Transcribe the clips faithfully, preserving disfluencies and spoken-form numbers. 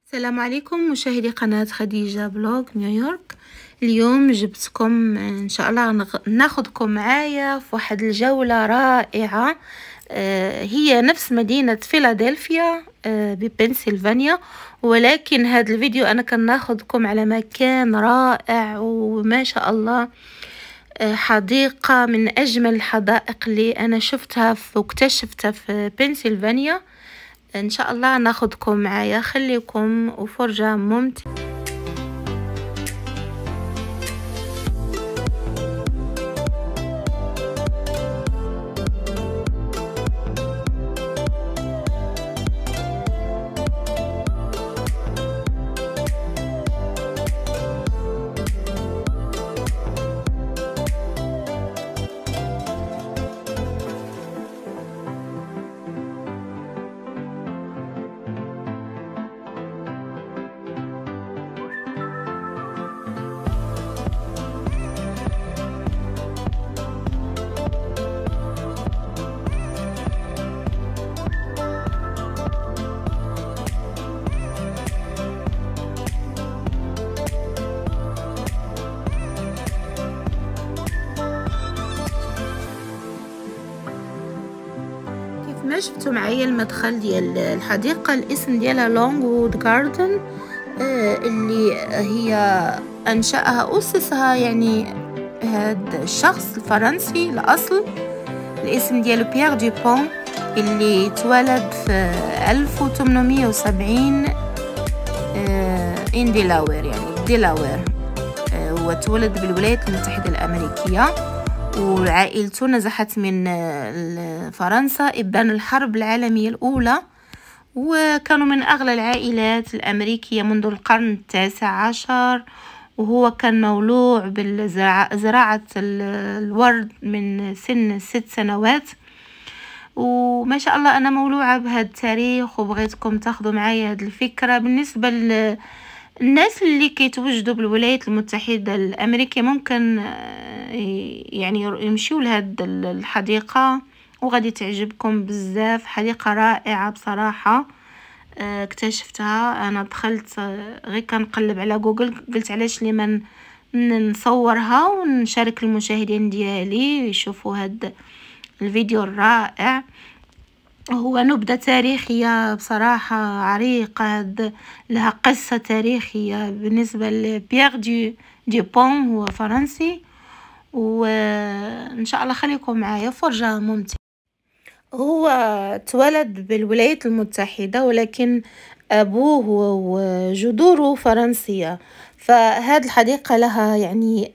السلام عليكم مشاهدي قناة خديجة بلوج نيويورك. اليوم جبتكم ان شاء الله ناخدكم معايا في واحد الجولة رائعة. آه هي نفس مدينة فيلادلفيا آه ببنسلفانيا، ولكن هذا الفيديو انا كان ناخدكم على مكان رائع وما شاء الله. آه حديقة من اجمل الحدائق اللي انا شفتها واكتشفتها في بنسلفانيا. ان شاء الله ناخدكم معايا، خليكم وفرجة ممتعة. ما شفتوا معايا المدخل ديال الحديقة، الاسم ديالها لونغوود جاردن، آه اللي هي انشأها اسسها يعني هذا الشخص الفرنسي الاصل. الاسم ديالو بيير دوبون، اللي تولد في ألف وثمانمائة وسبعين آه ان ديلاوير، يعني ديلاوير. آه هو تولد بالولايات المتحدة الامريكية، وعائلته نزحت من فرنسا إبان الحرب العالمية الأولى، وكانوا من أغلى العائلات الأمريكية منذ القرن التاسع عشر. وهو كان مولوع بزراعة الورد من سن ست سنوات. وما شاء الله أنا مولوعة بهذا التاريخ، وبغيتكم تاخذوا معايا هذه الفكرة. بالنسبة الناس اللي كيتوجدوا بالولايات المتحدة الأمريكية ممكن يعني يمشيوا لهاد الحديقة وغادي تعجبكم بزاف. حديقة رائعة بصراحة. اكتشفتها انا، دخلت غير كنقلب على جوجل، قلت علاش لي ما نصورها ونشارك المشاهدين ديالي يشوفوا هاد الفيديو الرائع. هو نبذة تاريخية بصراحة عريقة، لها قصة تاريخية. بالنسبة لبيير دي دوبون هو فرنسي، وان شاء الله خليكم معايا فرجة ممتعة. هو تولد بالولايات المتحدة، ولكن ابوه وجذوره فرنسية. فهذه الحديقة لها يعني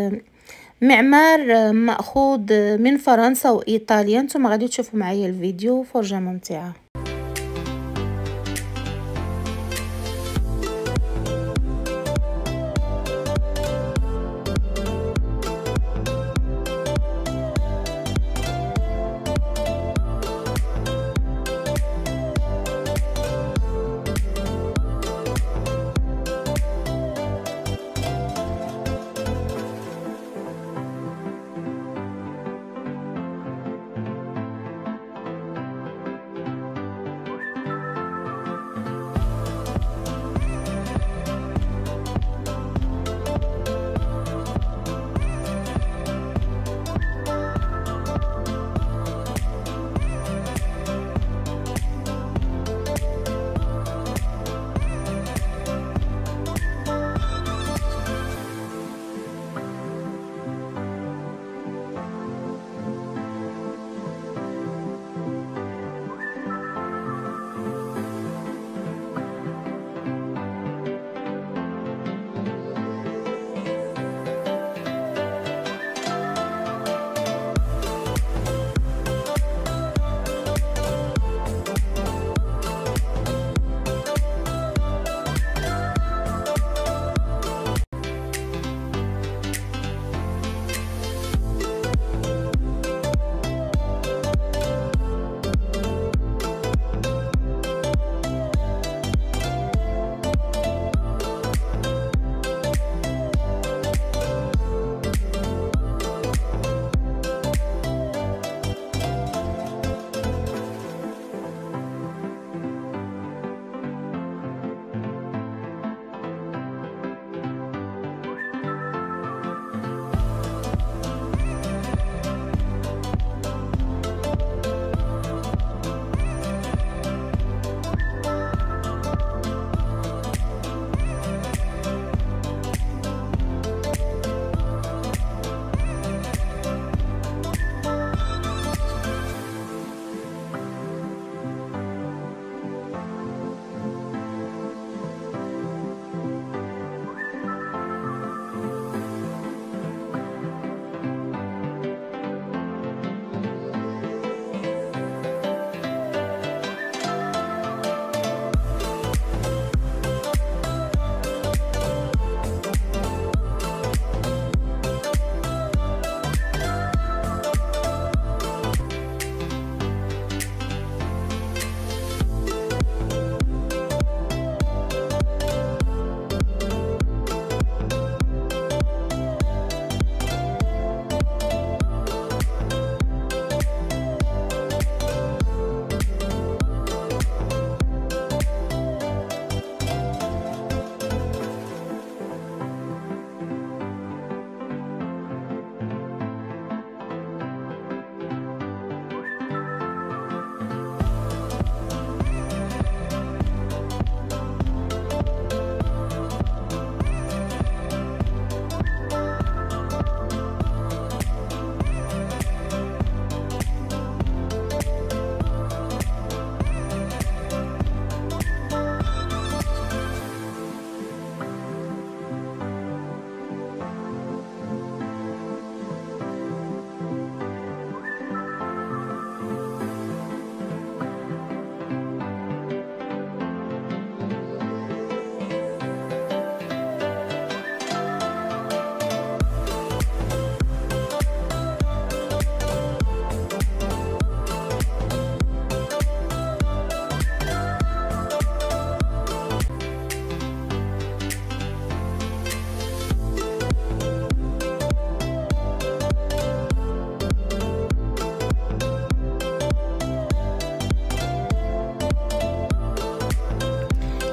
معمار مأخوذ من فرنسا وإيطاليا. انتم غادي تشوفوا معايا الفيديو، فرجة ممتعة.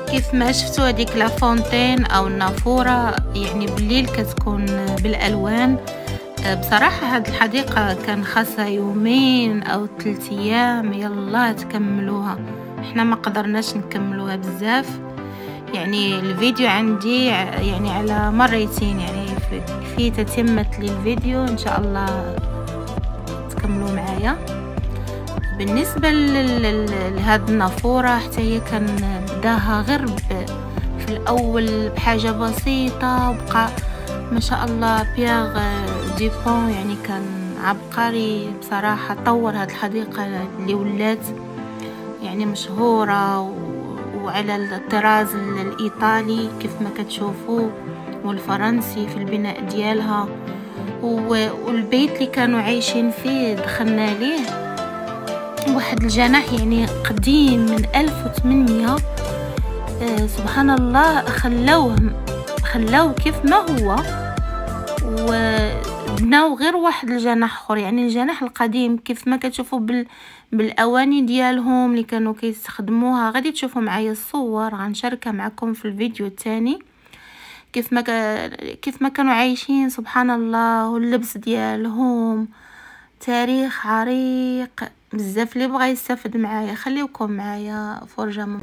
كيف ما شفتوا هذيك لافونتين او النافوره يعني بالليل كتكون بالالوان. بصراحه هاد الحديقه كان خاصها يومين او ثلاث ايام يلا تكملوها، احنا ما قدرناش نكملوها بزاف. يعني الفيديو عندي يعني على مرتين، يعني في, في تتمة للفيديو ان شاء الله تكملوا معايا. بالنسبة لهاد النافورة حتى هي كان بداها غير في الاول بحاجة بسيطة، وبقى ما شاء الله بيير ديبون يعني كان عبقري بصراحة. طور هاد الحديقة اللي ولات يعني مشهورة وعلى الطراز الايطالي كيف ما كتشوفوا والفرنسي في البناء ديالها. والبيت اللي كانوا عايشين فيه دخلنا ليه واحد الجناح يعني قديم من ألف وثمانمية. آه سبحان الله، خلوه خلوه كيف ما هو وبناو غير واحد الجناح اخر. يعني الجناح القديم كيف ما كتشوفوا بال بالاواني ديالهم اللي كانوا كيستخدموها. غادي تشوفوا معايا الصور غنشاركها معكم في الفيديو الثاني كيف ما ك... كيف ما كانوا عايشين سبحان الله. واللبس ديالهم تاريخ عريق بزاف. اللي بغى يستافد معايا خليوكم معايا فرجه من...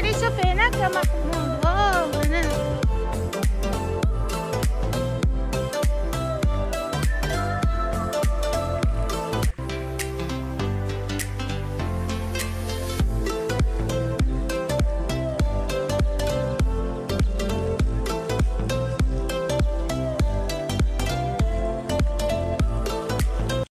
شوف هنا كمان